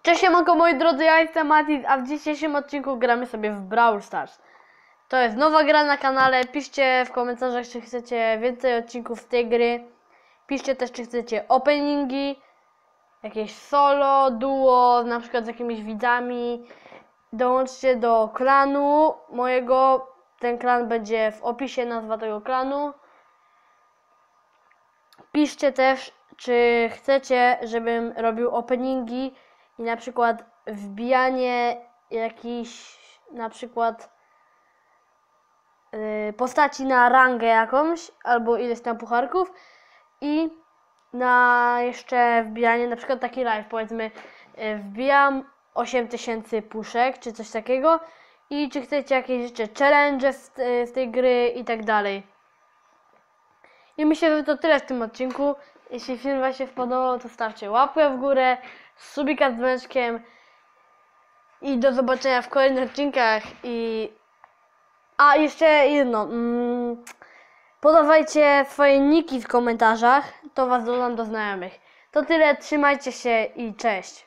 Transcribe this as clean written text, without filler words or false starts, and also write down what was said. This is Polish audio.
Cześć, siemanko moi drodzy, ja jestem Mati, a w dzisiejszym odcinku gramy sobie w Brawl Stars. To jest nowa gra na kanale, piszcie w komentarzach, czy chcecie więcej odcinków z tej gry. Piszcie też, czy chcecie openingi, jakieś solo, duo, na przykład z jakimiś widzami. Dołączcie do klanu mojego, ten klan będzie w opisie, nazwa tego klanu. Piszcie też, czy chcecie, żebym robił openingi i na przykład wbijanie jakichś na przykład postaci na rangę jakąś albo ileś tam pucharków i na jeszcze wbijanie na przykład taki live, powiedzmy wbijam 8000 puszek czy coś takiego i czy chcecie jakieś jeszcze challenge z tej gry i tak dalej. I myślę, że to tyle w tym odcinku. Jeśli film wam się podobał, to stawcie łapkę w górę, subika z dzwoneczkiem i do zobaczenia w kolejnych odcinkach. A jeszcze jedno, podawajcie swoje niki w komentarzach, to was dodam do znajomych. To tyle, trzymajcie się i cześć.